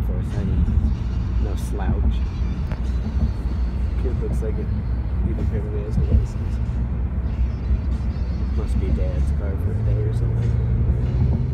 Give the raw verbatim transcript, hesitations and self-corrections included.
twenty-four seven. No slouch. Kid looks like it even apparently has a license. Must be dad's car for a day or something.